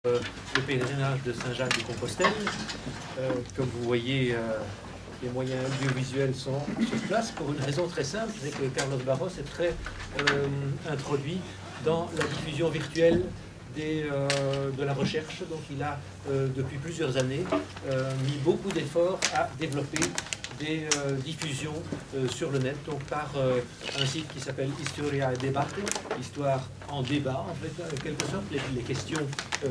le pèlerinage de Saint-Jacques-de-Compostelle. Comme vous voyez, les moyens audiovisuels sont sur place pour une raison très simple, c'est que Carlos Barros est très introduit dans la diffusion virtuelle de la recherche. Donc il a, depuis plusieurs années, mis beaucoup d'efforts à développer des diffusions sur le net, donc par un site qui s'appelle Historia et Debate, histoire en débat, en fait, en quelque sorte, les questions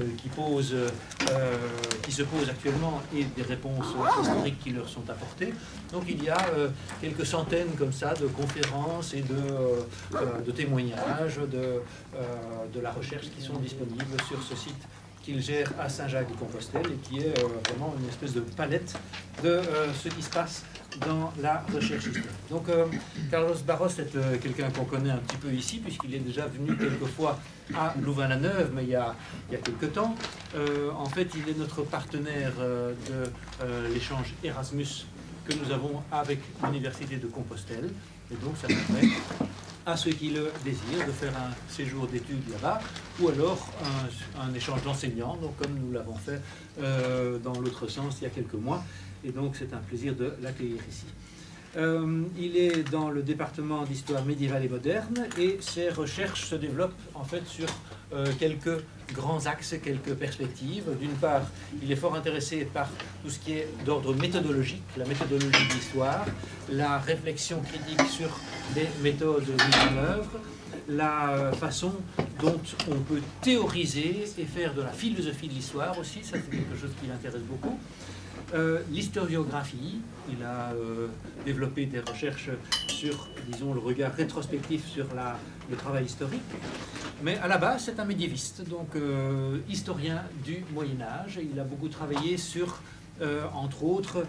qui se posent actuellement et des réponses historiques qui leur sont apportées. Donc il y a quelques centaines comme ça de conférences et de témoignages de la recherche qui sont disponibles sur ce site qu'il gère à Saint-Jacques-de-Compostelle et qui est vraiment une espèce de palette de ce qui se passe dans la recherche historique. Donc Carlos Barros est quelqu'un qu'on connaît un petit peu ici, puisqu'il est déjà venu quelquefois à Louvain-la-Neuve, mais il y a quelques temps. En fait, il est notre partenaire de l'échange Erasmus que nous avons avec l'Université de Compostelle. Et donc ça permet à ceux qui le désirent de faire un séjour d'études là-bas, ou alors un échange d'enseignants, donc comme nous l'avons fait dans l'autre sens il y a quelques mois. Et donc c'est un plaisir de l'accueillir ici. Il est dans le département d'histoire médiévale et moderne, et ses recherches se développent en fait sur quelques grands axes, quelques perspectives. D'une part, il est fort intéressé par tout ce qui est d'ordre méthodologique, la méthodologie de l'histoire, la réflexion critique sur les méthodes mises en œuvre, la façon dont on peut théoriser et faire de la philosophie de l'histoire aussi, ça c'est quelque chose qui l'intéresse beaucoup. L'historiographie, il a développé des recherches sur, disons, le regard rétrospectif sur le travail historique, mais à la base c'est un médiéviste, donc historien du Moyen-Âge. Il a beaucoup travaillé sur, entre autres,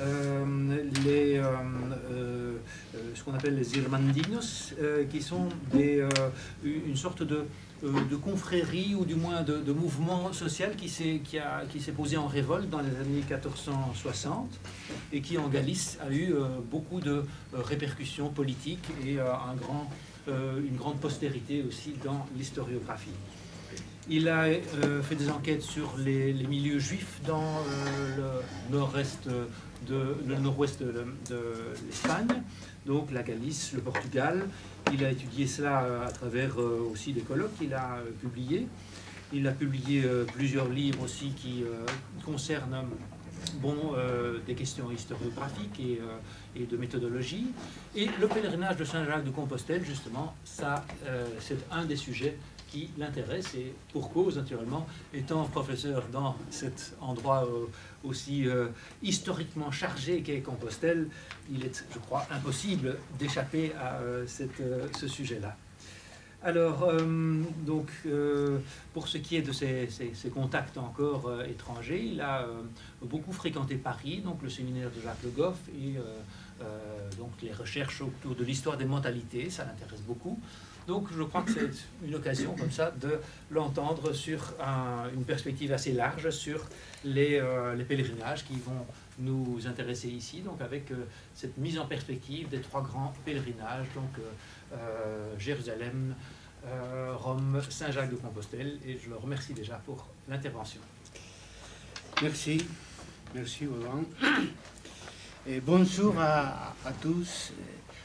ce qu'on appelle les Irmandinos, qui sont une sorte de confrérie, ou du moins de mouvement social qui s'est posé en révolte dans les années 1460 et qui en Galice a eu beaucoup de répercussions politiques et une grande postérité aussi dans l'historiographie. Il a fait des enquêtes sur les milieux juifs dans le nord-ouest de l'Espagne, donc la Galice, le Portugal. Il a étudié cela à travers aussi des colloques qu'il a publiés. Il a publié plusieurs livres aussi qui concernent des questions historiographiques et de méthodologie. Et le pèlerinage de Saint-Jacques-de-Compostelle, justement, ça, c'est un des sujets qui l'intéresse, et pour cause, naturellement, étant professeur dans cet endroit aussi historiquement chargé qu'est Compostelle, il est, je crois, impossible d'échapper à ce sujet-là. Alors, pour ce qui est de ses contacts encore étrangers, il a beaucoup fréquenté Paris, donc le séminaire de Jacques Le Goff, et donc les recherches autour de l'histoire des mentalités, ça l'intéresse beaucoup. Donc je crois que c'est une occasion comme ça de l'entendre sur une perspective assez large sur les pèlerinages qui vont nous intéresser ici, donc avec cette mise en perspective des trois grands pèlerinages, donc Jérusalem, Rome, Saint-Jacques-de-Compostelle, et je le remercie déjà pour l'intervention. Merci, merci Roland. Et bonjour à tous,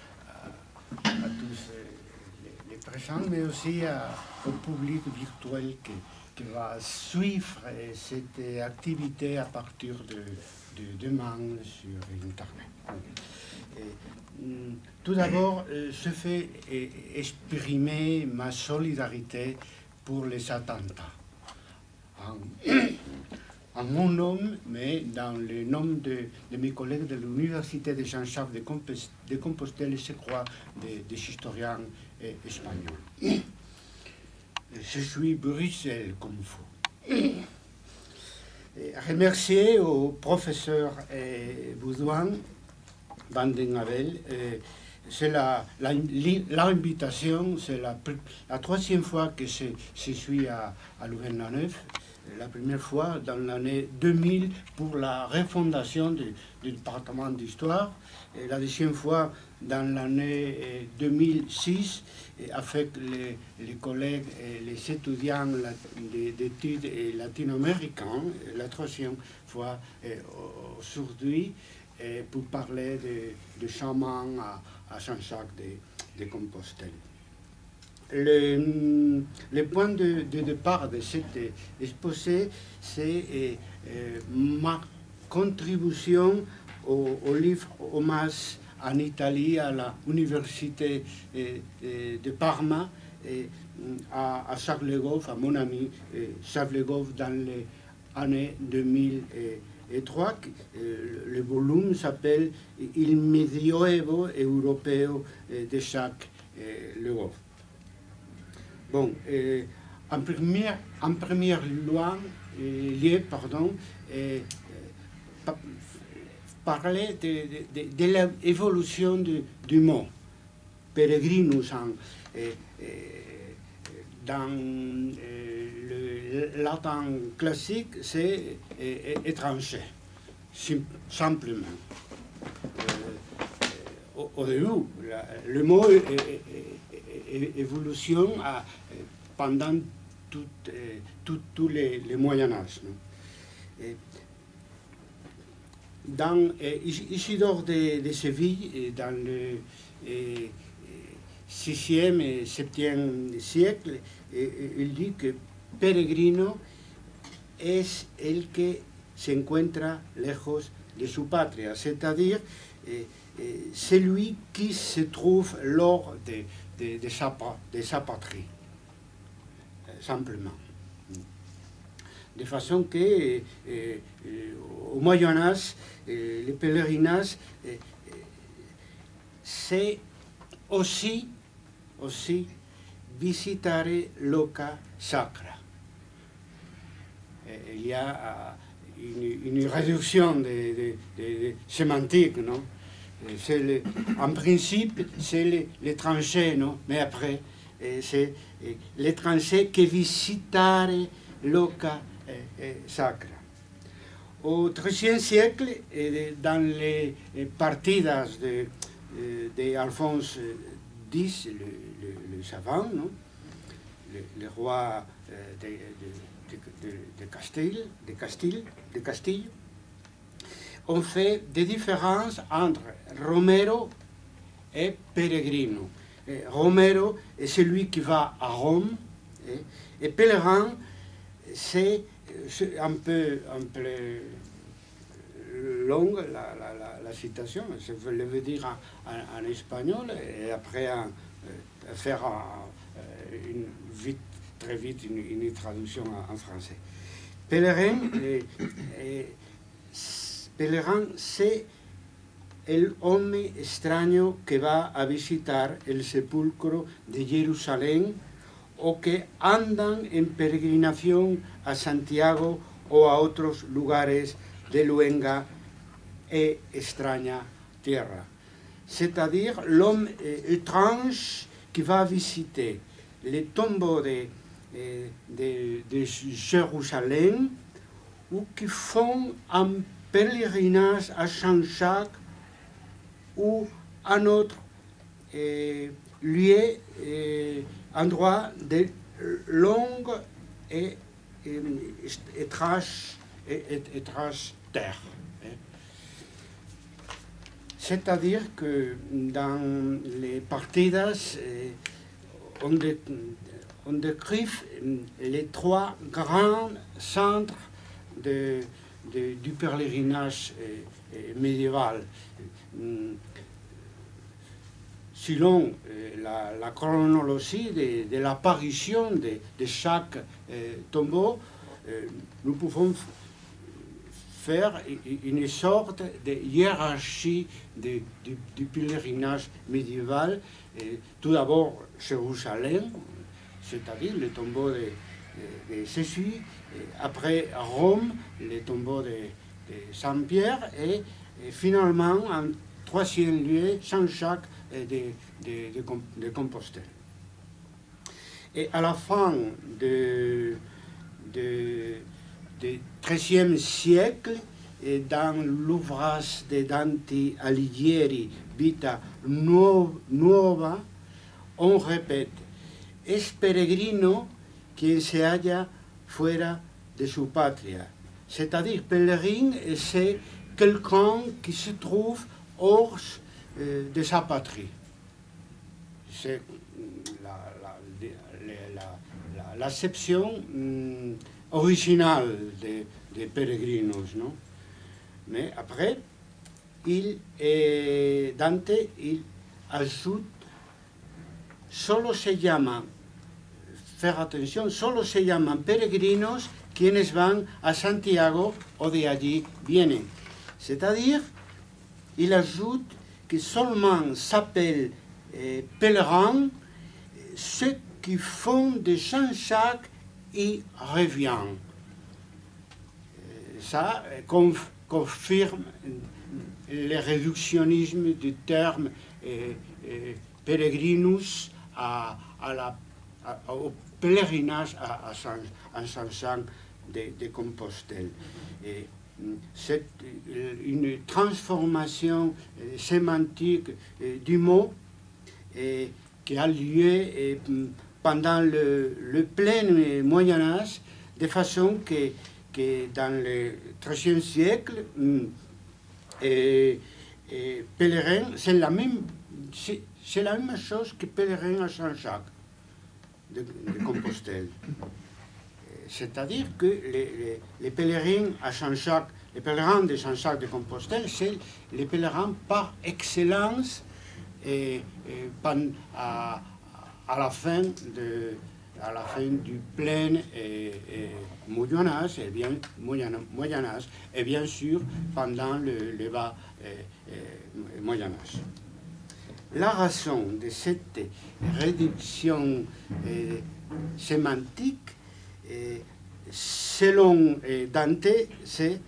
les présents, mais aussi au public virtuel qui va suivre cette activité à partir de demain sur Internet. Tout d'abord, je fais exprimer ma solidarité pour les attentats. En mon nom, mais dans le nom de mes collègues de l'Université de Saint-Jacques-de-Compostelle, je crois, des historiens espagnols. Je suis Bruxelles comme vous. Remercier au professeur Baudouin Vandenabel. C'est l'invitation, c'est la troisième fois que je suis à Louvain-la-Neuve. la première fois dans l'année 2000 pour la refondation du département d'histoire, et la deuxième fois dans l'année 2006 avec les collègues et les étudiants d'études latino-américains, la troisième fois aujourd'hui pour parler de chamans à Saint-Jacques de Compostelle. Le point de départ de cet exposé, c'est ma contribution au livre Hommage en Italie à l'université de Parma, à Jacques Le Goff, à mon ami Jacques Le Goff dans les années 2003. Le volume s'appelle Il Medioevo Europeo de Jacques Le Goff. Bon, en première lieu, parler de l'évolution du mot. Peregrinus dans le latin classique, c'est étranger, simplement. Au début, le mot évolution pendant tous les Moyen-Âge. Dans Isidore de Séville, dans le 6e et 7e siècle, il dit que peregrino es el que se encuentra lejos de su patria, c'est-à-dire celui qui se trouve lors de sa patrie, simplement. De façon que au Moyen-Âge, le pèlerinage, c'est aussi visitare loca sacra. Il y a une réduction de sémantique, non? En principe, c'est l'étranger, non? Mais après, c'est l'étranger qui visitare loca sacra. Au XIIIe siècle, dans les partidas d'Alphonse X, le savant, non? Le roi de Castille, on fait des différences entre Romero et Peregrino. Romero est celui qui va à Rome, et pèlerin, c'est un peu longue la citation, je le veux dire en espagnol, et après faire très vite une traduction en français. Pèlerin, c'est el homme extraño que va a visitar el sepulcro de Jerusalén o que andan en peregrinación a Santiago o a otros lugares de luenga et extraña tierra. C'est-à-dire l'homme étrange qui va visiter les tombeaux de Jérusalem ou qui font un pèlerinage à Saint-Jacques ou un autre lieu, endroit de longue et étrange terre. C'est-à-dire que dans les partidas, on décrit les trois grands centres du pèlerinage médiéval. Selon la chronologie de l'apparition de chaque tombeau, nous pouvons faire une sorte de hiérarchie du pèlerinage médiéval. Tout d'abord, Jérusalem, c'est-à-dire le tombeau de Jésus, après Rome, le tombeau de Saint-Pierre, et finalement, en troisième lieu, Saint-Jacques de Compostelle. Et à la fin XIIIe siècle, et dans l'ouvrage de Dante Alighieri, Vita Nuova, on répète « Es peregrino quien se halla fuera de su patria ». C'est-à-dire, pèlerin, c'est quelqu'un qui se trouve hors de sa patrie. C'est l'acception originale des peregrinos, non? Mais après, Dante il ajoute solo se llaman, faire attention, solo se llaman peregrinos quienes van a Santiago o de allí vienen. C'est-à-dire, il ajoute que seulement s'appellent pèlerins ceux qui font de Saint-Jacques y reviennent. Ça confirme le réductionnisme du terme peregrinus au pèlerinage à Saint-Jacques de Compostelle. C'est une transformation sémantique du mot qui a lieu pendant le plein Moyen-Âge, de façon que dans le XIIIe siècle, pèlerin, c'est la même chose que pèlerin à Saint-Jacques de Compostelle. C'est-à-dire que les pèlerins à Saint-Jacques, les pèlerins de Saint-Jacques de Compostelle, c'est les pèlerins par excellence à la fin du plein Moyen-Âge, et bien sûr pendant le bas Moyen-Âge. La raison de cette réduction sémantique, selon Dante, c'est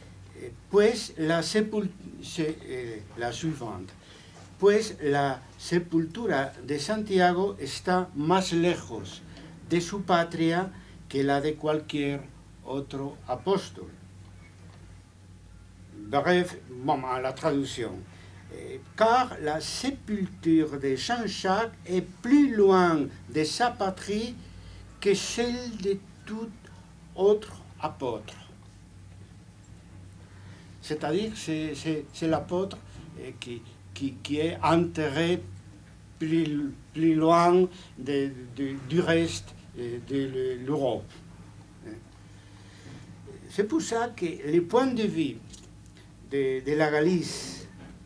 la suivante. Pues la sepultura de Santiago está más lejos de su patria que la de cualquier otro apóstol. Bref, bon, la traduction. Car la sépulture de Saint-Jacques est plus loin de sa patrie que celle de tout autre apôtre. C'est-à-dire, c'est l'apôtre qui est enterré plus loin du reste de l'Europe. C'est pour ça que les points de vue de la Galice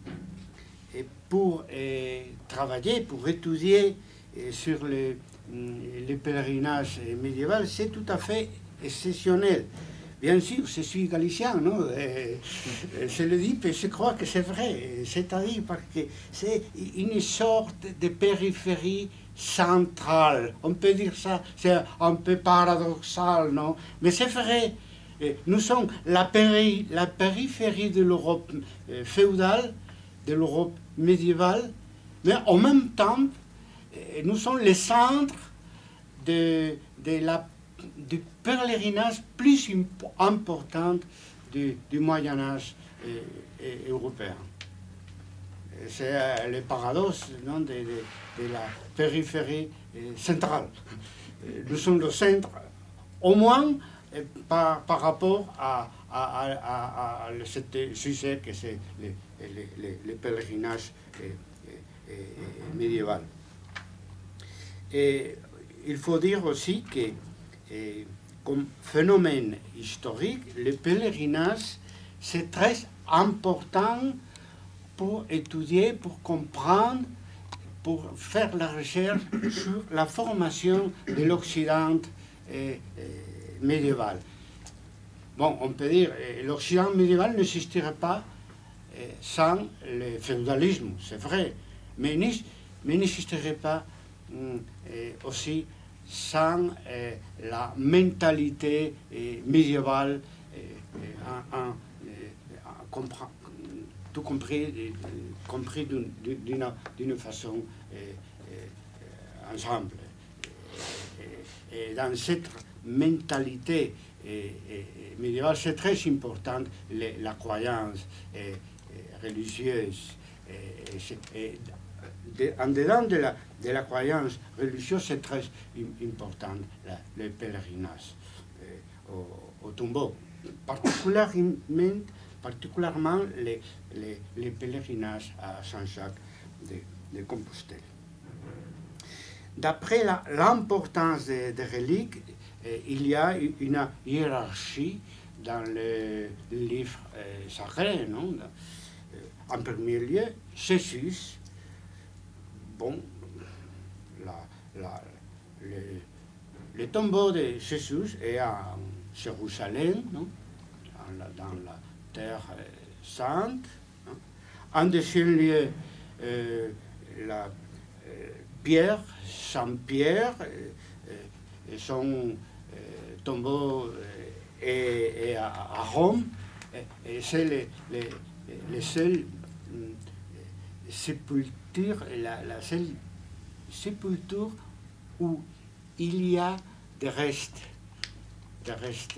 pour travailler, pour étudier sur le pèlerinage médiéval, c'est tout à fait exceptionnel. Bien sûr, je suis galicien, non? Je le dis, mais je crois que c'est vrai. C'est-à-dire parce que c'est une sorte de périphérie centrale. On peut dire ça, c'est un peu paradoxal, non? Mais c'est vrai. Nous sommes la périphérie de l'Europe féodale, de l'Europe médiévale, mais en même temps, nous sommes le centre du pèlerinage plus important du Moyen-Âge européen. C'est le paradoxe, non, de la périphérie centrale. Nous sommes le centre, au moins par rapport à ce sujet que c'est le pèlerinage médiéval. Et il faut dire aussi que, comme phénomène historique, le pèlerinage, c'est très important pour étudier, pour comprendre, pour faire la recherche sur la formation de l'Occident médiéval. Bon, on peut dire que l'Occident médiéval n'existerait pas sans le féodalisme, c'est vrai, mais n'existerait pas aussi sans la mentalité médiévale, tout compris d'une façon ensemble. Et dans cette mentalité médiévale, c'est très important, la croyance religieuse. En dedans de la croyance religieuse, c'est très important le pèlerinage au tombeau. Particulièrement les pèlerinages à Saint-Jacques de Compostelle. D'après l'importance des reliques, il y a une hiérarchie dans le livre sacré. Non? En premier lieu, Jésus. Bon, le tombeau de Jésus est à Jérusalem, non? Dans la terre sainte. Non? En deuxième lieu, la Pierre, Saint-Pierre, son tombeau est à Rome, et c'est les seules sépultures, la seule sépulture où il y a des restes de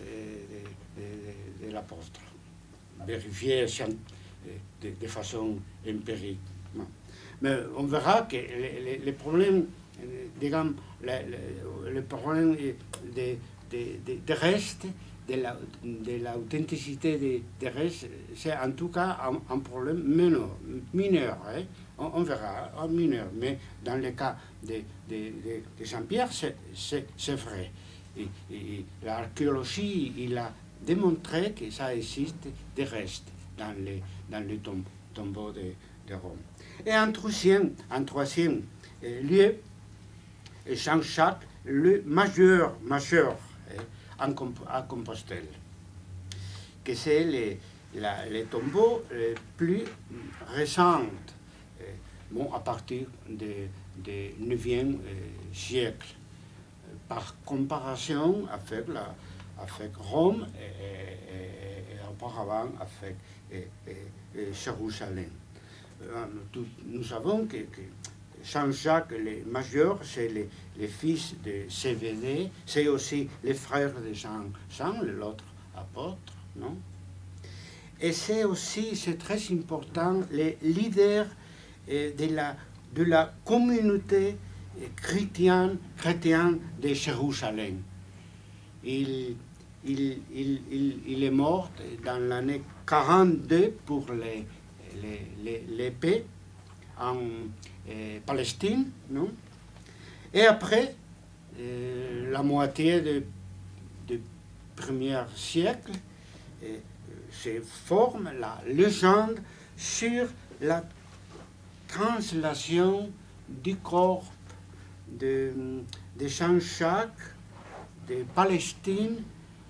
l'apôtre, vérifiés de façon empirique. Mais on verra que les problèmes, disons, le problème des restes, de l'authenticité des restes, c'est en tout cas un problème mineur. Hein? On verra, un mineur. Mais dans le cas de Saint-Pierre, c'est vrai. Et l'archéologie, il a démontré que ça existe des restes dans les tombeaux de Rome. Et en troisième lieu, Saint-Jacques, le majeur à Compostelle, que c'est les tombeaux plus récents, bon, à partir du 9e siècle, par comparaison avec Rome et auparavant avec Jérusalem. Nous savons que Saint-Jacques le majeur, c'est le fils de Zébédée, c'est aussi le frère de Jean, l'autre apôtre, non? Et c'est aussi, c'est très important, le leader de la communauté chrétienne de Jérusalem. Il est mort dans l'année 42 pour l'épée en Palestine, non? Et après, la moitié du premier siècle, se forme la légende sur la translation du corps de Saint-Jacques de Palestine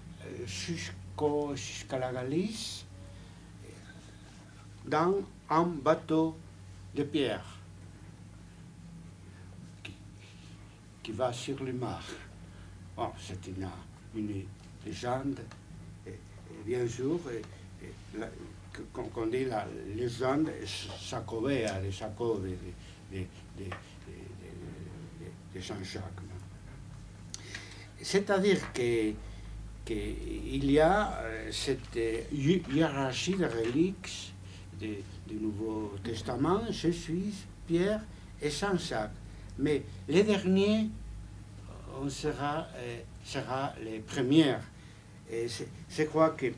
jusqu'à la Galice dans un bateau de pierre qui va sur le mar. Bon, c'est une légende, et bien sûr, qu'on dit la légende jacobéenne, de Jacob, de Saint-Jacques. C'est-à-dire qu'il y a cette hiérarchie de reliques du Nouveau Testament, Jésus, Pierre et Saint-Jacques. Mais les derniers sera les premières. Et je crois que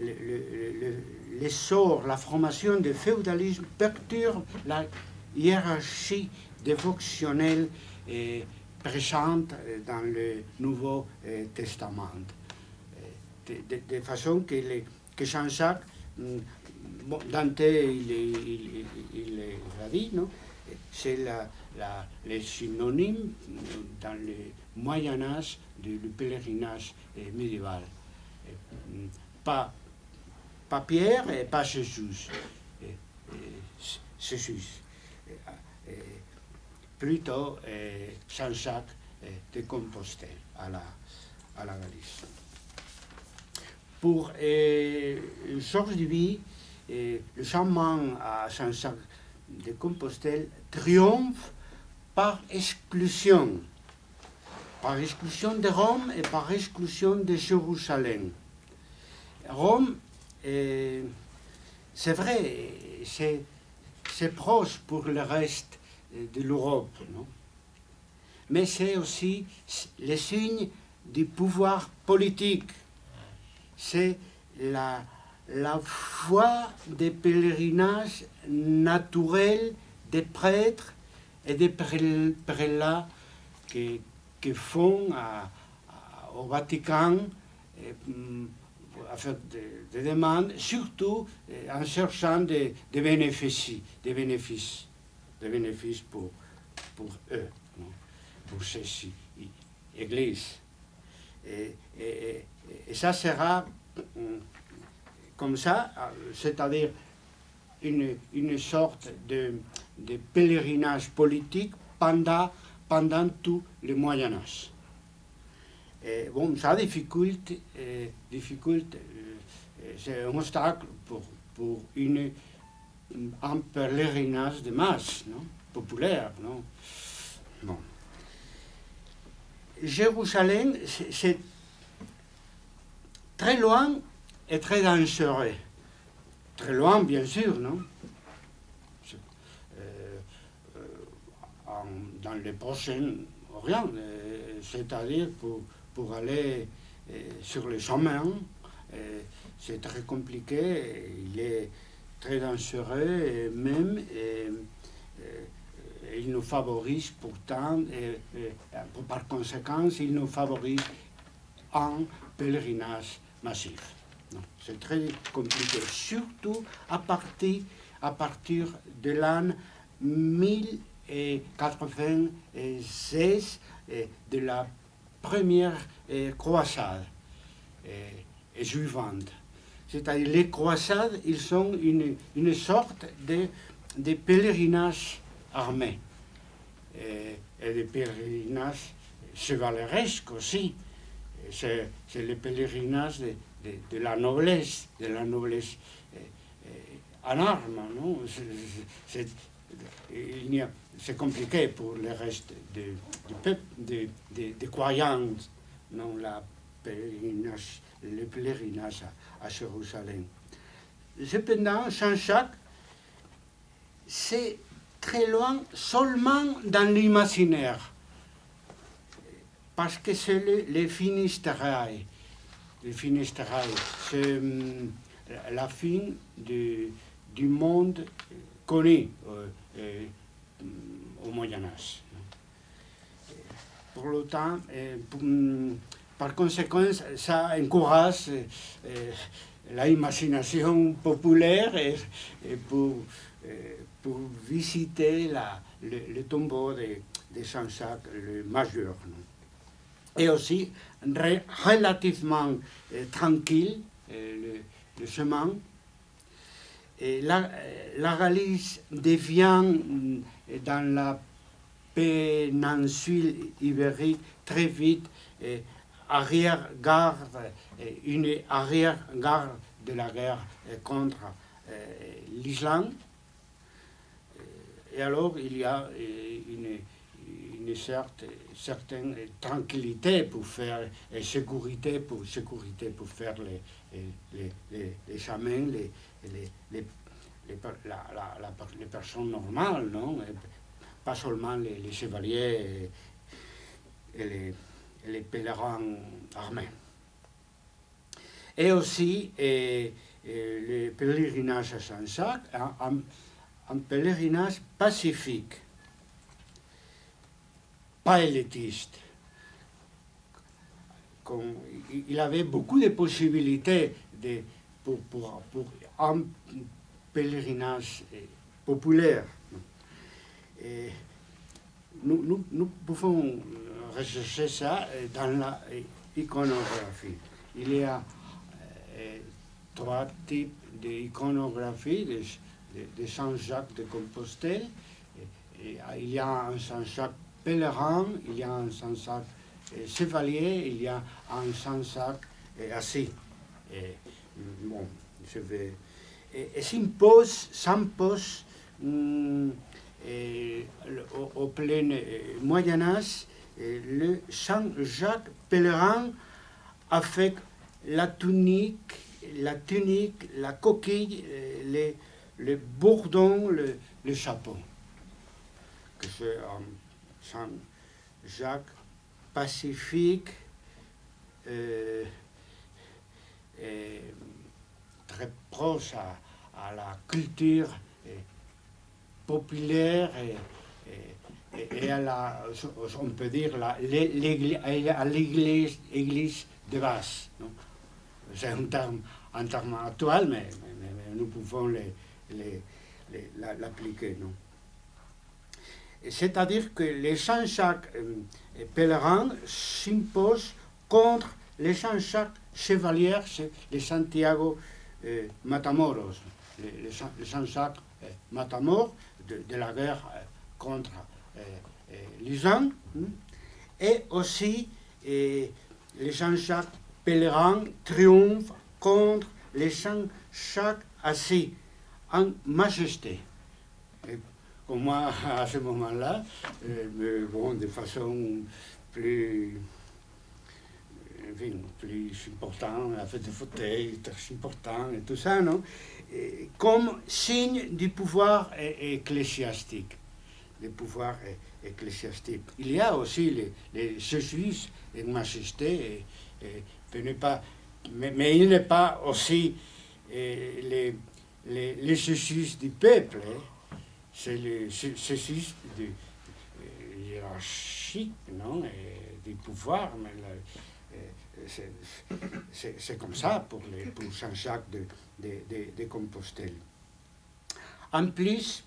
l'essor, la formation du féodalisme perturbe la hiérarchie dévotionnelle présente dans le Nouveau Testament. De façon que Saint-Jacques, Dante, il l'a dit, non? C'est le synonyme dans le Moyen-Âge du pèlerinage médiéval. Pas Pierre et pas Jésus. Plutôt Saint-Jacques de Compostelle à la Galice. Pour Georges Duby, le changement à Saint-Jacques de Compostelle triomphe par exclusion. par exclusion de Rome et par exclusion de Jérusalem. Rome, c'est vrai, c'est proche pour le reste de l'Europe, non? Mais c'est aussi le signe du pouvoir politique. C'est la foi des pèlerinages naturels des prêtres et des prélats qui font au Vatican à faire des demandes, surtout en cherchant des bénéfices pour eux, non? Pour ces églises. Et ça sera comme ça, c'est-à-dire une sorte de pèlerinage politique pendant tout le Moyen-Âge. Bon, ça difficulte c'est un obstacle pour un pèlerinage de masse, non? Populaire, non? Bon. Jérusalem, c'est très loin et très dangereux. Très loin, bien sûr, non? Dans le Proche-Orient, c'est-à-dire pour aller sur le chemin, c'est très compliqué, il est très dangereux, et même il nous favorise pourtant, par conséquent, il nous favorise un pèlerinage massif. C'est très compliqué, surtout à partir de l'an 1096 de la première croisade suivante. C'est-à-dire les croisades, ils sont une sorte de pèlerinage armé et de pèlerinage chevaleresque aussi. C'est le pèlerinage de la noblesse en armes, non? C'est compliqué pour le reste du peuple, des croyants, non, le pèlerinage à Jérusalem. Cependant, Saint-Jacques, c'est très loin seulement dans l'imaginaire, parce que c'est le Finistère. Le Finistère, c'est la fin du monde connu au Moyen-Âge. Pour le temps, par conséquent, ça encourage l'imagination populaire et pour visiter le tombeau de Saint-Jacques le Majeur. Et aussi relativement tranquille le chemin. Et la Galice devient dans la péninsule ibérique très vite une arrière-garde de la guerre contre l'Islande. Et alors il y a une certaine tranquillité pour faire, et sécurité pour faire les chemins, les personnes normales, non? Et pas seulement les chevaliers et les pèlerins armés. Et aussi le pèlerinage à Saint-Jacques, un pèlerinage pacifique, pas élitiste. Il avait beaucoup de possibilités pour un pèlerinage populaire. Et nous pouvons rechercher ça dans l'iconographie. Il y a trois types d'iconographie de Saint-Jacques de Compostelle. Il y a un Saint-Jacques pèlerin, il y a un Saint-Jacques chevalier, il y a un Saint-Jacques assis. Bon, je vais... Et s'impose au plein Moyen-Âge le Saint Jacques pèlerin avec la tunique, la coquille, le bourdon, le chapeau. Que c'est un Saint Jacques pacifique, et très proche à la culture populaire et à la, on peut dire, à l'église de base. C'est un terme actuel, mais nous pouvons l'appliquer. C'est-à-dire que les Saint Jacques pèlerins s'imposent contre les Saint Jacques chevaliers, les Santiago Matamoros, les Saint Jacques Matamoros de la guerre contre l'Iran, et aussi les Saint Jacques pèlerins triomphent contre les Saint Jacques assis en majesté. Comme moi, à ce moment-là, mais bon, de façon plus importante, la fête de fauteuil, très important et tout ça, non? Et comme signe du pouvoir ecclésiastique. Le pouvoir ecclésiastique. Il y a aussi les jésuites en majesté, mais il n'est pas aussi les jésuites du peuple. C'est le jésuite hiérarchique, non, du pouvoir, mais c'est comme ça pour Saint Jacques de Compostelle. En plus,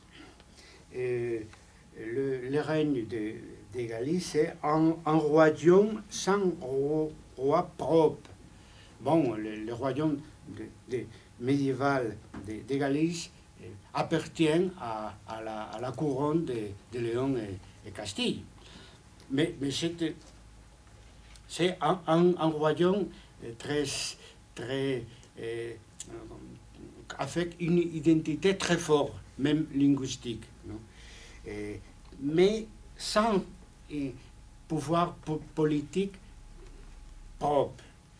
le règne de Galice, c'est un royaume sans roi propre. Bon, le royaume médiéval de Galice appartient à la couronne de Léon et Castille. Mais c'est un royaume avec une identité très forte, même linguistique, non? Mais sans pouvoir politique propre.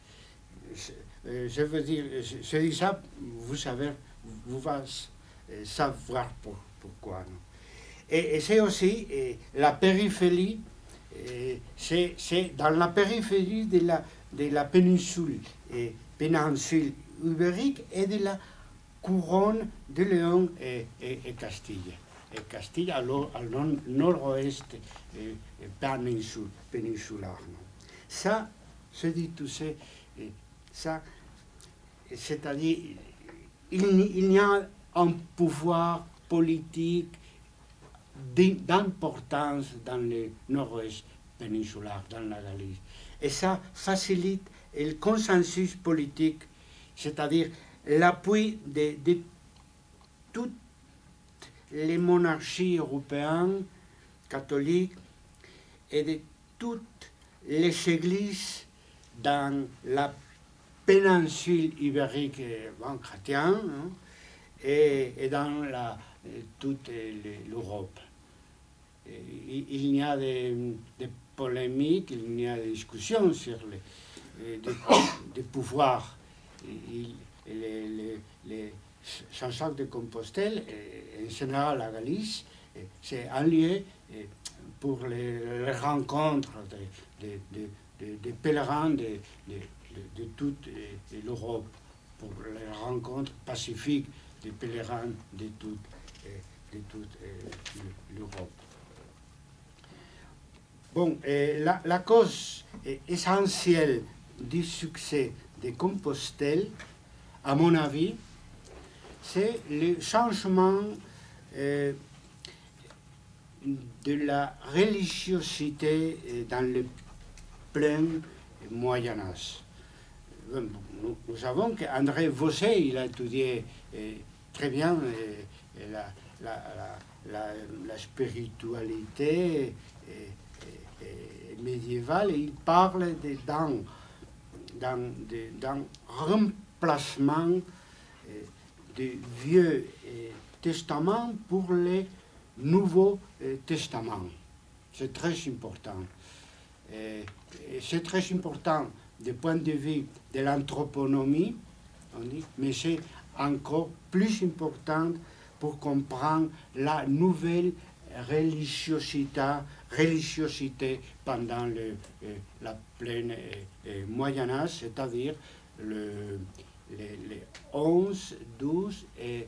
Je veux dire, je dis ça, vous savez, vous va savoir pourquoi. Non? Et c'est aussi la périphérie, c'est dans la périphérie de la péninsule ibérique et de la couronne de Léon et Castille. Et Castille à nord-ouest péninsulaire. Ça, je dis tout ça, c'est-à-dire il y a un pouvoir politique d'importance dans le nord-ouest péninsulaire, dans la Galice. Et ça facilite le consensus politique, c'est-à-dire l'appui de toutes les monarchies européennes, catholiques, et de toutes les églises dans la péninsule ibérique chrétienne, hein, et dans toute l'Europe. Il y a des polémiques, il y a des discussions sur les pouvoirs. Les Saint Jacques de Compostelle, en général la Galice, c'est un lieu pour les rencontres des pèlerins de toute l'Europe, pour les rencontres pacifiques des pèlerins de toute l'Europe. Bon, la cause essentielle du succès de Compostelle, à mon avis, c'est le changement de la religiosité dans le plein Moyen-Âge. Nous savons qu'André Vosset, il a étudié très bien la spiritualité médiévale, et il parle d'un remplacement du Vieux Testament pour le Nouveau Testament. C'est très important. C'est très important du point de vue de l'anthroponomie, mais c'est encore plus important pour comprendre la nouvelle religiosité pendant la pleine Moyen Âge, c'est-à-dire les 11, 12 et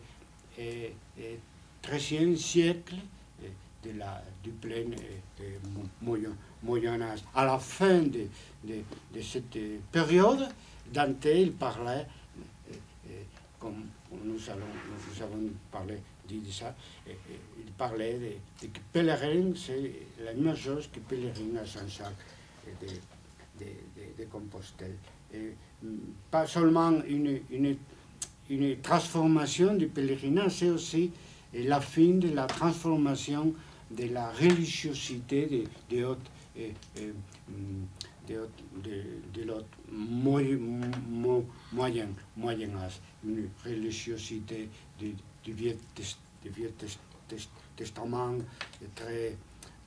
13e siècle du plein Moyen Âge. À la fin de cette période, Dante il parlait, comme nous avons parlé de ça, il parlait de que pèlerin, c'est la même chose que pèlerin à Saint-Jacques de Compostelle. Et pas seulement une transformation du pèlerinage, c'est aussi la fin de la transformation de la religiosité de l'autre moyen âge, une religiosité du Vieux Testament très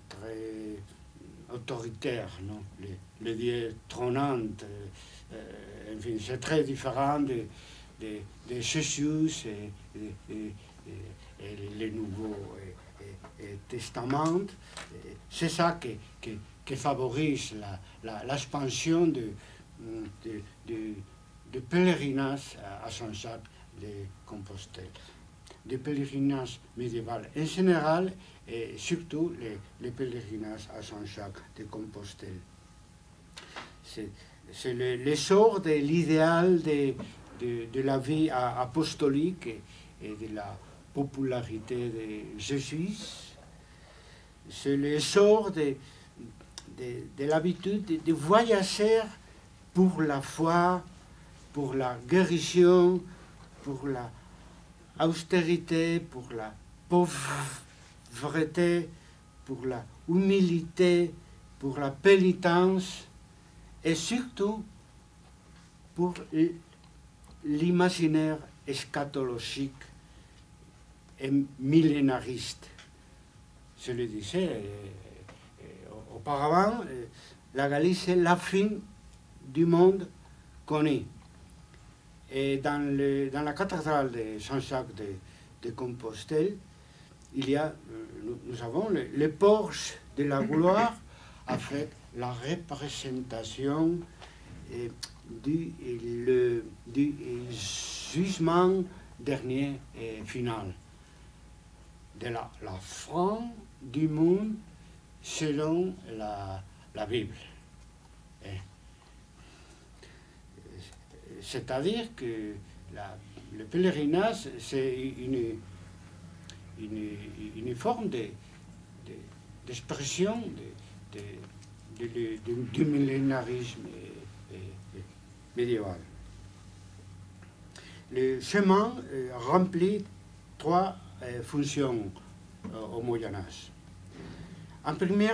autoritaire, non? Le Dieu trônant, enfin, c'est très différent de Jésus et le Nouveau Testament. C'est ça qui favorise l'expansion du pèlerinage à Saint-Jacques de Compostelle, du pèlerinage médiéval en général et surtout les pèlerinages à Saint-Jacques de Compostelle. C'est l'essor de l'idéal de la vie apostolique et de la popularité de Jésus. C'est l'essor de l'habitude de voyager pour la foi, pour la guérison, pour la austérité, pour la pauvreté, pour la humilité, pour la pénitence et surtout pour l'imaginaire eschatologique et millénariste. Je le disais auparavant, la Galice est la fin du monde connu. Et dans la cathédrale de Saint-Jacques de Compostelle, nous avons le porche de la gloire avec la représentation du jugement dernier et final, de la fin du monde selon la Bible. C'est-à-dire que le pèlerinage, c'est une forme d'expression du millénarisme médiéval. Le chemin remplit trois fonctions au Moyen Âge. En premier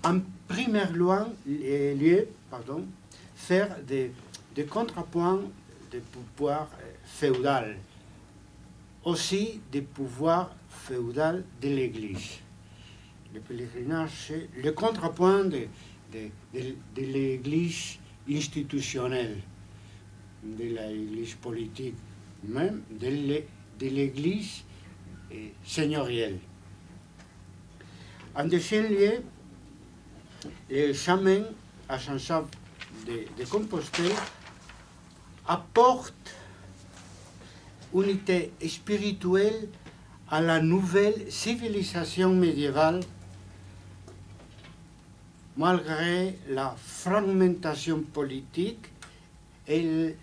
lieu, faire des contrepoints de pouvoir féodal, aussi des pouvoirs féodal de l'Église. Le pèlerinage, c'est le contrepoint de l'Église institutionnelle, de l'Église politique, même de l'Église seigneurielle. En deuxième lieu, le chemin à Saint-Jacques de Compostelle apporte unité spirituelle à la nouvelle civilisation médiévale, malgré la fragmentation politique et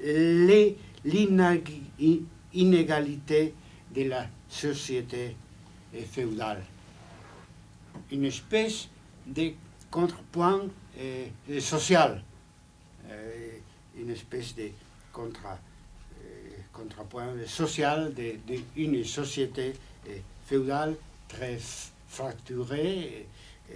l'inégalité de la société féodale. Une espèce de contrepoint social, une espèce de contrepoint social d'une société féodale très fracturée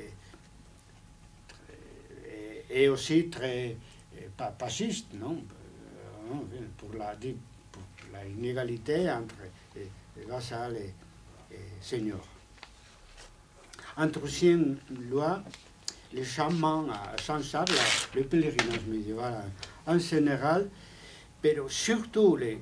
et aussi très fasciste, non? Pour la inégalité entre vassal et seigneur. En troisième loi, les chamans à Saint-Charles, le pèlerinage médiéval en général, surtout les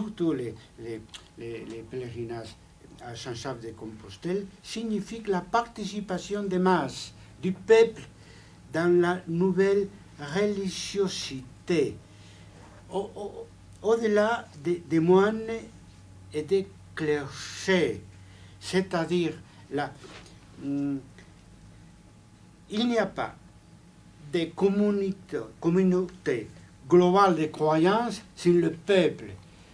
pèlerinages à Saint-Charles-de-Compostelle signifient la participation des masses, du peuple, dans la nouvelle religiosité, au-delà des moines et des clergés, c'est-à-dire il n'y a pas de communauté globale de croyances sans le peuple.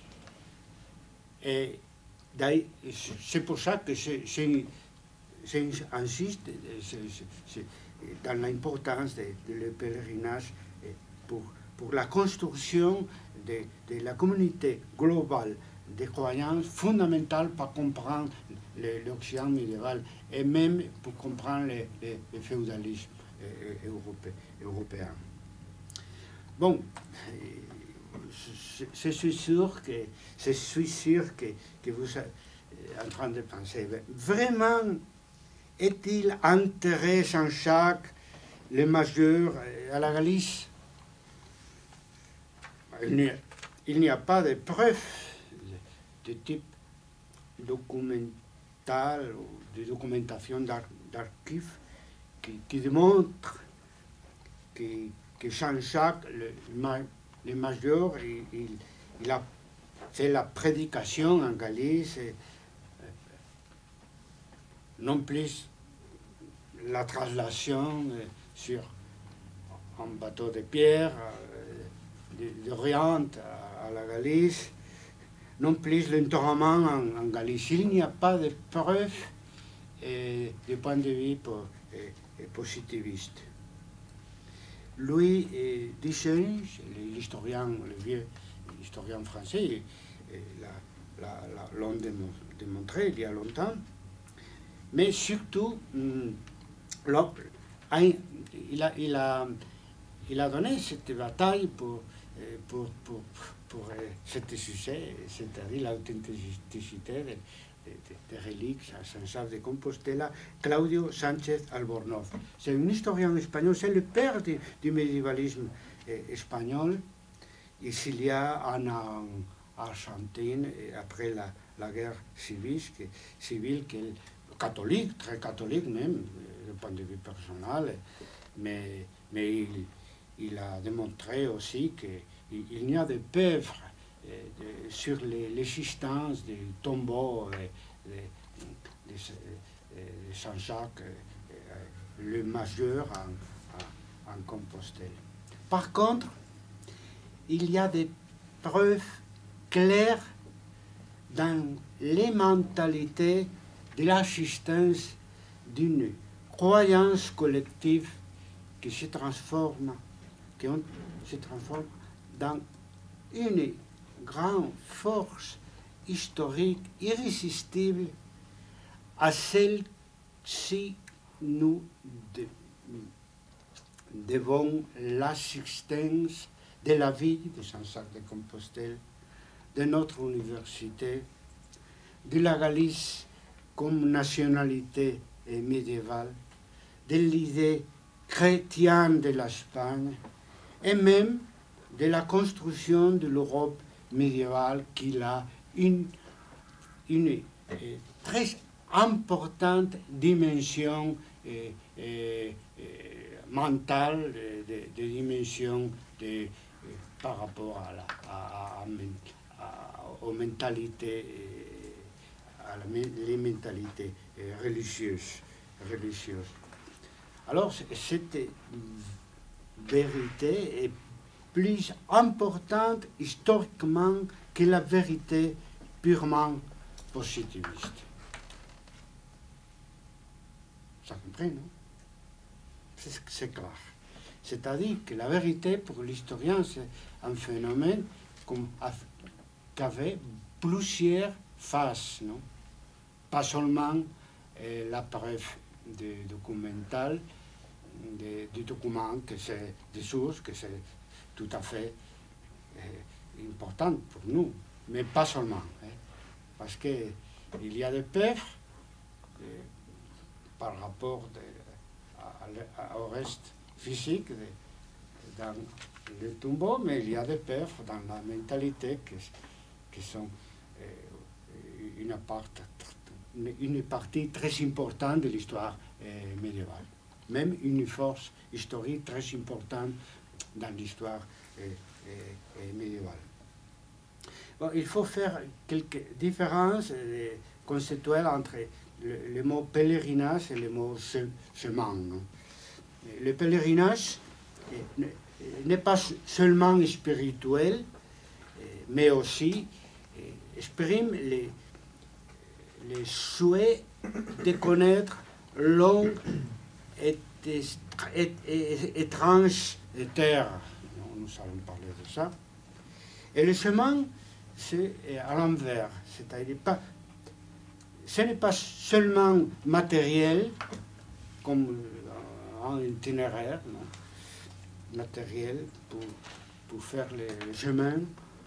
Et c'est pour ça que j'insiste dans l'importance du pèlerinage pour la construction de la communauté globale de croyances fondamentales pour comprendre l'Occident médiéval et même pour comprendre le féodalisme européen. Bon, je suis sûr que vous êtes en train de penser, vraiment est-il enterré Saint-Jacques, le majeur, à la Galice? Il n'y a pas de preuves de type documental ou de documentation d'archives qui démontrent que Saint-Jacques, le majeur, il a fait la prédication en Galice, non plus la translation sur un bateau de pierre d'Orient à la Galice, non plus l'enterrement en Galice. Il n'y a pas de preuves du point de vue positiviste. Louis Dichenge, l'historien français, l'ont démontré il y a longtemps, mais surtout, il a donné cette bataille pour ce sujet, c'est-à-dire l'authenticité des reliques à Saint-Charles-de-Compostelle, Claudio Sánchez Albornoz. C'est un historien espagnol, c'est le père du médiévalisme espagnol. Il y a en Argentine, après la guerre civile, catholique, très catholique même, du point de vue personnel, mais il a démontré aussi qu'il n'y a de preuves sur l'existence du tombeau de Saint-Jacques, le majeur en Compostelle. Par contre, il y a des preuves claires dans les mentalités de l'existence d'une croyance collective qui se transforme dans une grande force historique irrésistible à celle-ci nous devons l'existence de la vie de Saint-Jacques-de-Compostelle, de notre université, de la Galice comme nationalité médiévale, de l'idée chrétienne de l'Espagne et même de la construction de l'Europe médiévale qui a une très importante dimension mentale, de dimension par rapport aux mentalités, les mentalités religieuses. Alors, cette vérité est plus importante historiquement que la vérité purement positiviste. Ça comprend, non? C'est clair. C'est-à-dire que la vérité, pour l'historien, c'est un phénomène qui avait plusieurs faces, non? Pas seulement la preuve documentale, des documents, que c'est des sources, que c'est tout à fait importante pour nous, mais pas seulement, parce qu'il y a des preuves par rapport à au reste physique dans le tombeau, mais il y a des pertes dans la mentalité qui sont une partie très importante de l'histoire médiévale. Même une force historique très importante dans l'histoire médiévale. Bon, il faut faire quelques différences conceptuelles entre le mot pèlerinage et le mot chemin. Le pèlerinage n'est pas seulement spirituel, mais aussi exprime les souhaits de connaître longue et étrange terre. Nous allons parler de ça. Et le chemin, c'est à l'envers, c'est-à-dire ce n'est pas seulement matériel, comme un itinéraire, non, matériel pour faire le chemin,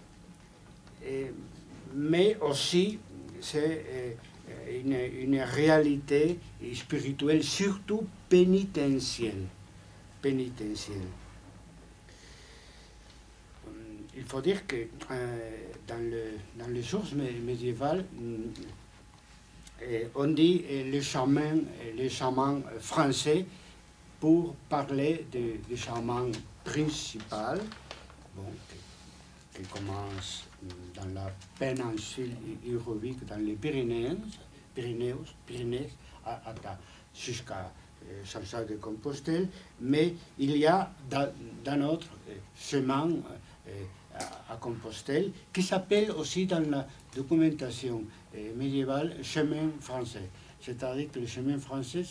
mais aussi c'est une réalité spirituelle, surtout pénitentielle. Il faut dire que dans les sources médiévales, on dit les chamans français pour parler des chamans principaux, bon, qui commencent dans la péninsule ibérique, dans les Pyrénées jusqu'à Saint-Jacques-de-Compostelle, mais il y a dans notre chemin à Compostelle, qui s'appelle aussi dans la documentation médiévale chemin français. C'est-à-dire que le chemin français,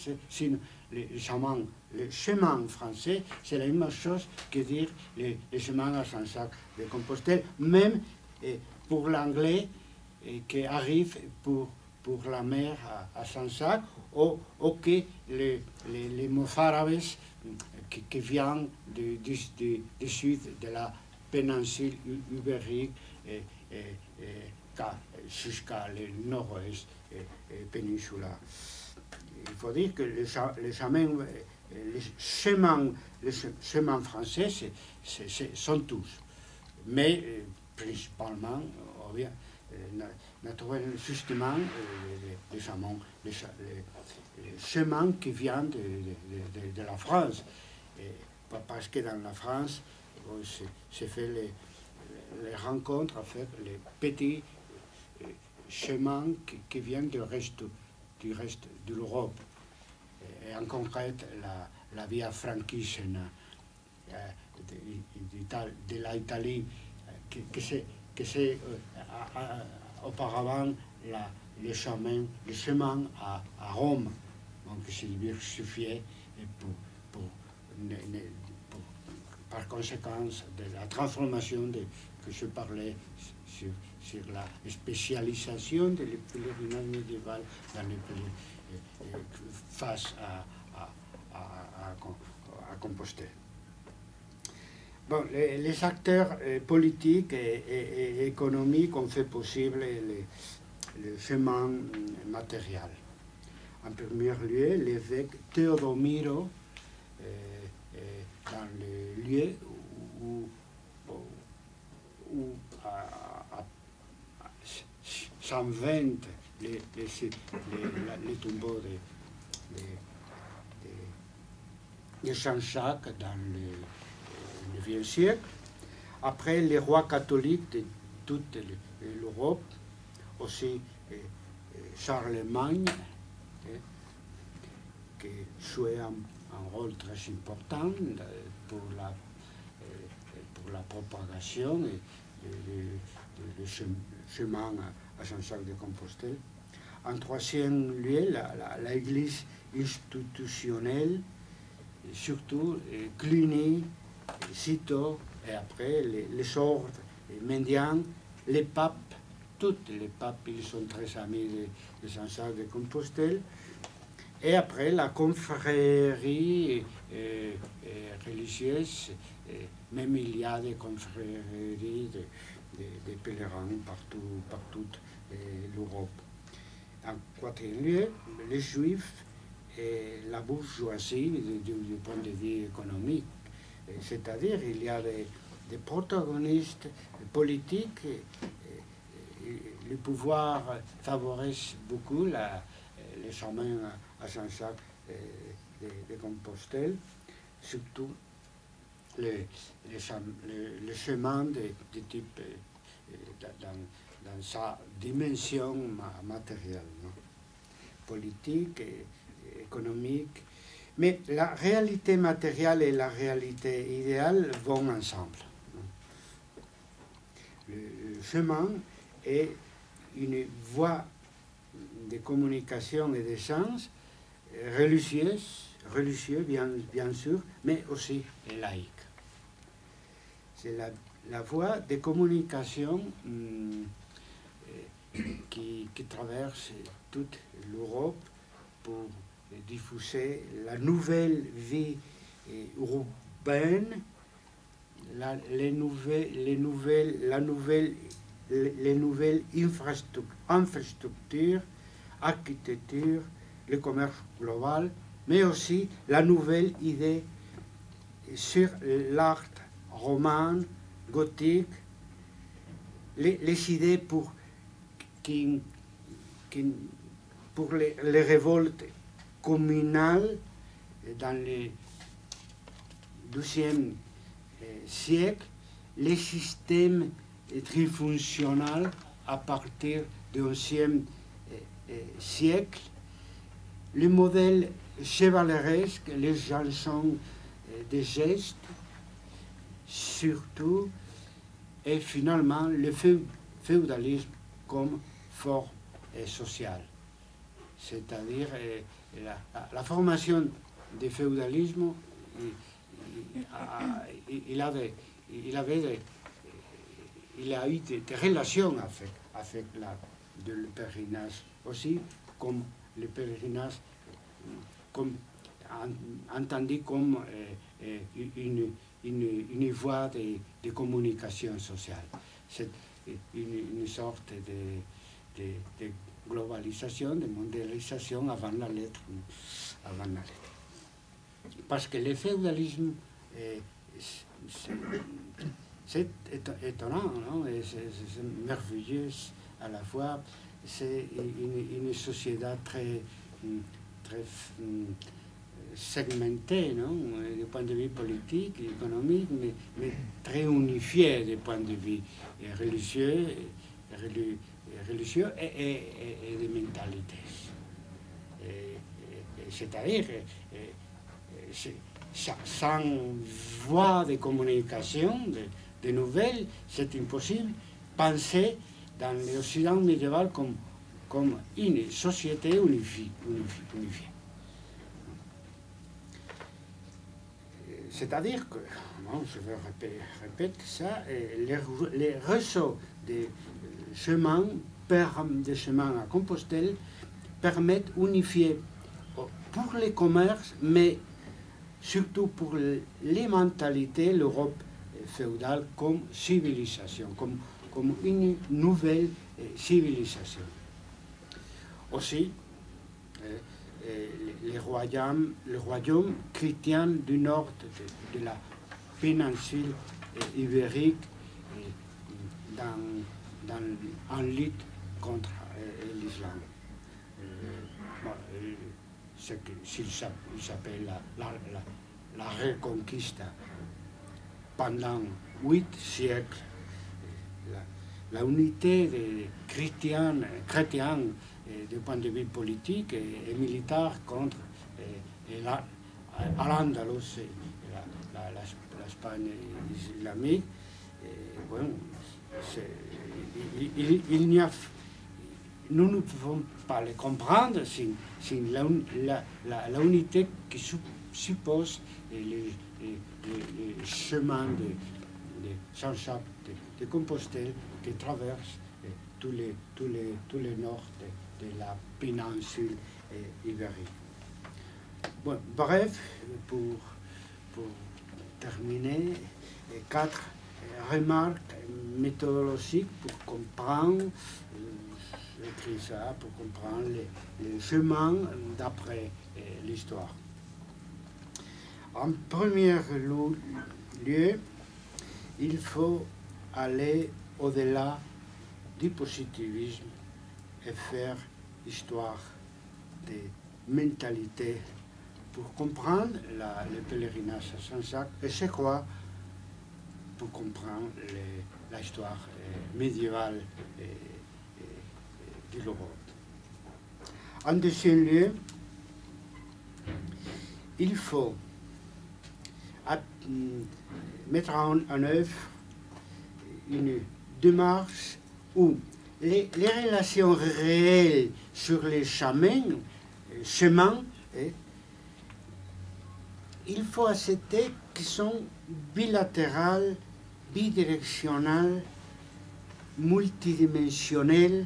le chemin français, c'est la même chose que dire le chemin à Saint-Jacques-de-Compostelle, même pour l'anglais qui arrive pour la mer à Saint-Jacques, ou que les mots-arabes qui viennent du sud de la péninsule ibérique jusqu'à le nord-ouest péninsulaire. Il faut dire que les chemins français sont tous, mais principalement, bien, naturellement, justement, les chemins qui viennent de la France. Parce que dans la France, se fait les rencontres avec les petits chemins qui viennent du reste de l'Europe. Et en concret, la Via Francigena de l'Italie, que c'est auparavant le chemin à Rome, donc c'est diversifié par conséquence de la transformation que je parlais sur la spécialisation de pèlerinage médiéval dans les pays face à Compostelle. Bon, les acteurs politiques et économiques ont fait possible le chemin matériel. En premier lieu, l'évêque Teodomiro, dans le lieu où à 120 les tombeaux de Saint-Jacques dans le IXe siècle. Après, les rois catholiques de toute l'Europe, aussi Charlemagne, qui jouait un rôle très important pour la propagation du chemin à Saint-Jacques-de-Compostelle. En troisième lieu, l'Église institutionnelle, surtout Cluny, Cîteaux, et après les ordres mendiants, les papes, tous les papes, ils sont très amis de Saint-Jacques-de-Compostelle. Et après, la confrérie religieuse, même il y a des confréries de pèlerins partout l'Europe. En quatrième lieu, les Juifs la bourgeoisie du point de vue économique. C'est-à-dire il y a des protagonistes politiques. Le pouvoir favorise beaucoup les chemins à Saint-Jacques de Compostelle, surtout le chemin de type dans sa dimension matérielle, non? Politique, économique. Mais la réalité matérielle et la réalité idéale vont ensemble. Le chemin est une voie de communication et d'échange religieux bien sûr, mais aussi laïque. C'est la voie de communication qui traverse toute l'Europe pour diffuser la nouvelle vie urbaine, les nouvelles infrastructures, architecture, le commerce global, mais aussi la nouvelle idée sur l'art roman, gothique, les idées pour les révoltes communales dans le XIIe siècle, les systèmes trifonctionnels à partir du XIe siècle, le modèle chevaleresque, les chansons des gestes, surtout, et finalement le féodalisme comme forme sociale. C'est-à-dire la formation du féodalisme, il a eu des relations avec le pèlerinage aussi, comme le pèlerinage entendu comme une voie de communication sociale. C'est une sorte de globalisation, de mondialisation avant la lettre. Parce que le féodalisme, c'est étonnant, non? C'est merveilleux à la fois. C'est une société très segmentée, non? Du point de vue politique, économique, mais très unifiée du point de vue religieux et de mentalité. C'est-à-dire, sans voie de communication, de nouvelles, c'est impossible penser dans l'Occident médiéval comme une société unifiée. C'est-à-dire que, non, je vais répéter ça, les réseaux de chemins à Compostelle permettent d'unifier pour les commerces, mais surtout pour les mentalités, l'Europe féodale comme civilisation, comme une nouvelle civilisation. Aussi, les royaumes chrétiens du nord de la péninsule ibérique en lutte contre l'islam. Ce qu'il s'appelle la Reconquista. Pendant 8 siècles, la unité des chrétiens du point de vue politique et militaire contre l'Andalus, l'Espagne islamique. Bon, nous ne pouvons pas le comprendre sin la unité qui suppose le chemin de Saint-Jacques de Compostelle qui traverse tout le nord de la péninsule ibérique. Bon, bref, pour terminer, 4 remarques méthodologiques pour comprendre écrit ça pour comprendre les chemins d'après l'histoire. En premier lieu, il faut aller au-delà du positivisme et faire histoire des mentalités pour comprendre le pèlerinage à Saint-Jacques et c'est quoi pour comprendre l'histoire médiévale de l'Europe. En deuxième lieu, il faut mettre en œuvre une démarche où les relations réelles sur les chemins, il faut accepter qu'ils sont bilatérales, bidirectionnelles, multidimensionnelles,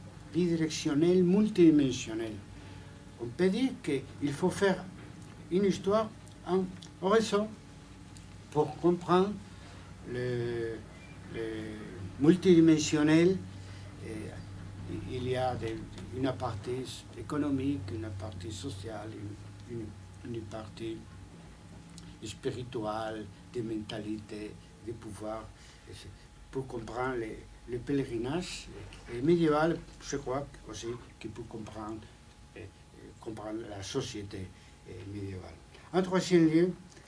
On peut dire qu'il faut faire une histoire en horizon pour comprendre le multidimensionnel. Il y a une partie économique, une partie sociale, une partie spirituelle, des mentalités, des pouvoirs. Pour comprendre le pèlerinage médiéval, je crois aussi qu'il peut comprendre la société médiévale. En troisième lieu,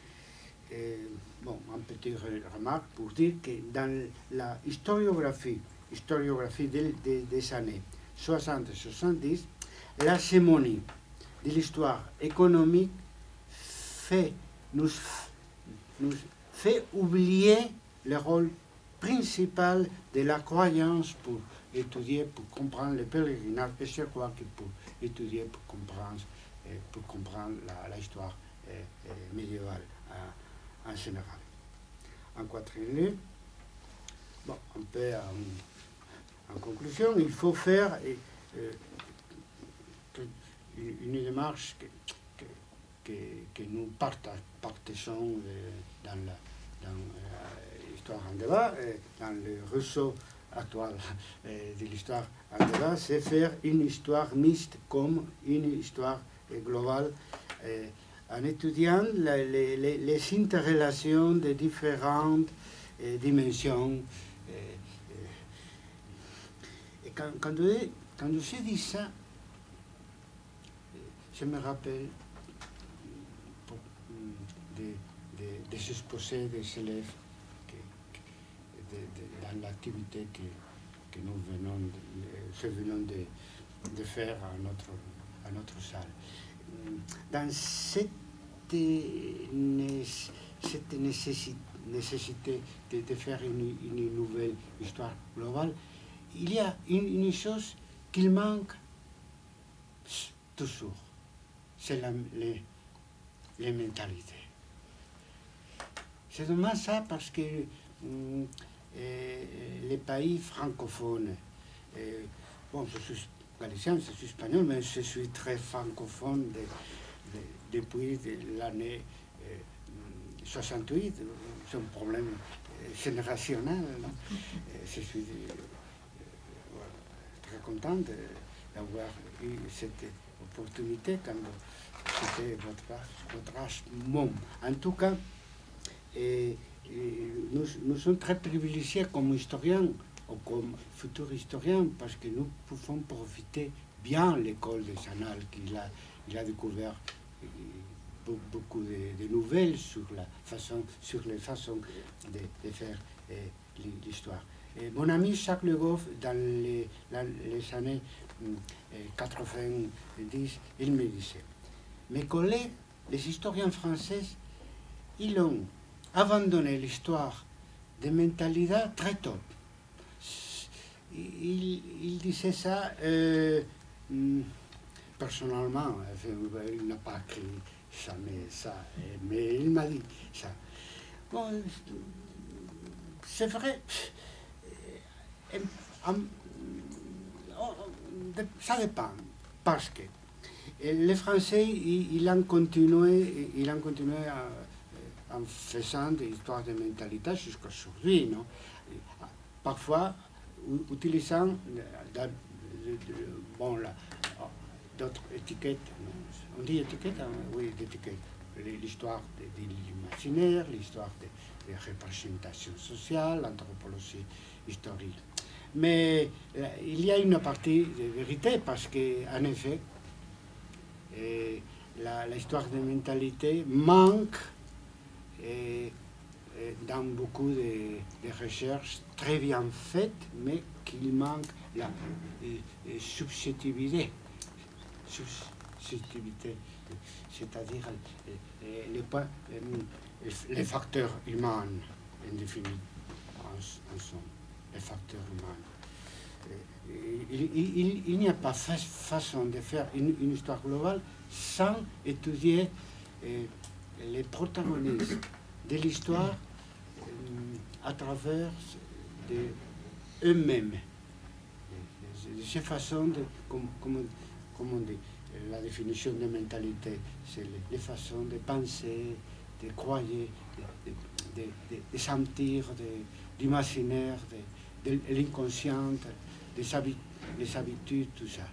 une petite remarque pour dire que dans la historiographie des années 60 et 70, la sémonie de l'histoire économique nous fait oublier le rôle principal de la croyance pour étudier, pour comprendre le pèlerinage, et je crois que pour étudier, pour comprendre l'histoire médiévale en général. En quatrième lieu, un peu en conclusion, il faut faire une démarche que nous partageons dans l'histoire en débat, dans le réseau actuel de l'histoire en débat, c'est faire une histoire mixte comme une histoire globale, en étudiant les interrelations de différentes dimensions. Et quand je dis ça, je me rappelle des exposés des élèves dans l'activité que nous venons de faire à notre salle. Dans cette nécessité de faire une nouvelle histoire globale, il y a une chose qui manque toujours, c'est les mentalités. C'est dommage ça parce que les pays francophones, je suis galicien, je suis espagnol, mais je suis très francophone depuis l'année 68. C'est un problème générationnel. Je suis très content d'avoir eu cette opportunité quand c'était votre âge. En tout cas, nous sommes très privilégiés comme historiens ou comme futurs historiens parce que nous pouvons profiter bien l'école des annales qu'il a découvert beaucoup de nouvelles sur les façons de faire l'histoire. Mon ami Jacques Le Goff, dans les années 90, il me disait, mes collègues, les historiens français, ils ont abandonné l'histoire des mentalités très tôt. Il disait ça, personnellement, il n'a pas écrit jamais ça, mais il m'a dit ça. Bon, c'est vrai, ça dépend, parce que les Français, ils ont continué en faisant des histoires de mentalité jusqu'à aujourd'hui, non? Parfois, utilisant bon, là, d'autres étiquettes, on dit étiquette, hein, oui, d'étiquettes. L'histoire de l'imaginaire, l'histoire des représentations sociales, l'anthropologie historique. Mais il y a une partie de vérité parce qu'en effet, l'histoire des mentalités manque dans beaucoup de recherches très bien faites, mais qu'il manque la subjectivité, c'est-à-dire les facteurs humains, en définitive, en sont les facteurs humains. Il n'y a pas façon de faire une histoire globale sans étudier les protagonistes de l'histoire à travers eux-mêmes. De cette façon, comme on dit, la définition de mentalité, c'est les façons de penser, de croire, de sentir, d'imaginaire, de l'inconscient, les habitudes, tout ça.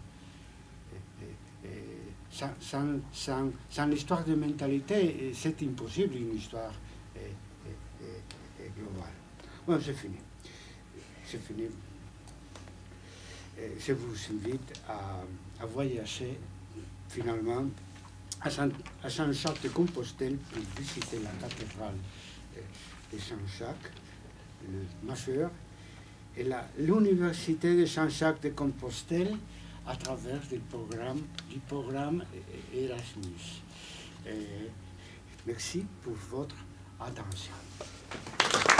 Sans l'histoire de mentalité, c'est impossible une histoire globale. Bon, c'est fini. C'est fini. Je vous invite à voyager finalement à Saint-Jacques-de-Compostelle pour visiter la cathédrale de Saint-Jacques, le majeur, et l'université de Saint-Jacques-de-Compostelle à travers du programme Erasmus. Merci pour votre attention.